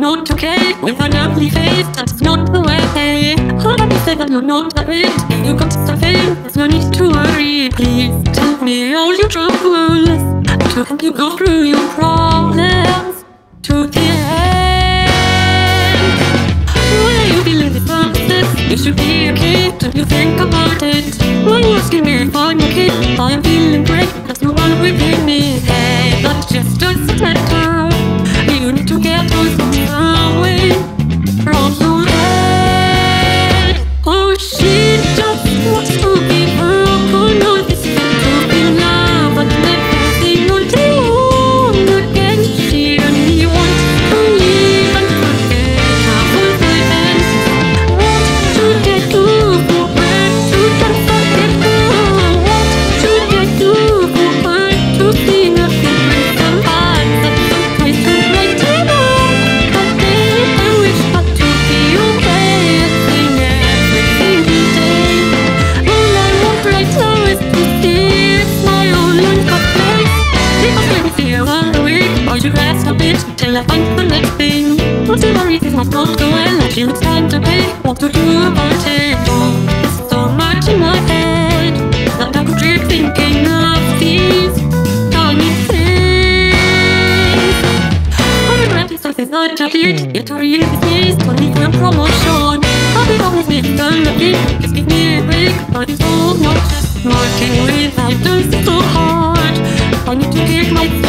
not okay with an ugly face, that's not the way. Hold on, you say that you're not that rich. You got something, there's no need to worry. Please tell me all your troubles to help you go through your problems to the end. Why you feeling this process? You should be a kid and you think about it. Why you asking me if I'm a kid? I am feeling great, that's the one within me. Hey, that just doesn't matter. You need to get those things away from your head. Oh, she just wants to be broken. No, this is to be love, but never sing until home again. She only wants to live and forget how her friends. What should I do for her to dance and get home? What should I do for her to see nothing but somebody that sometimes to write it on? But then I wish not to be okay and sing every single day. All I want right now is to see a smile on her face. Because when we see her on the way, or you rest a bit till I find the next thing. Whatever it is, not go well, and she looks time to pay. What to do about it? Oh, there's so much in my head that I could keep thinking of these tiny things. I regret this life is not a hit, yet I really is only for a promotion. I'll be always being done again, just give me a break, but it's all not just working without doing so hard. I need to give my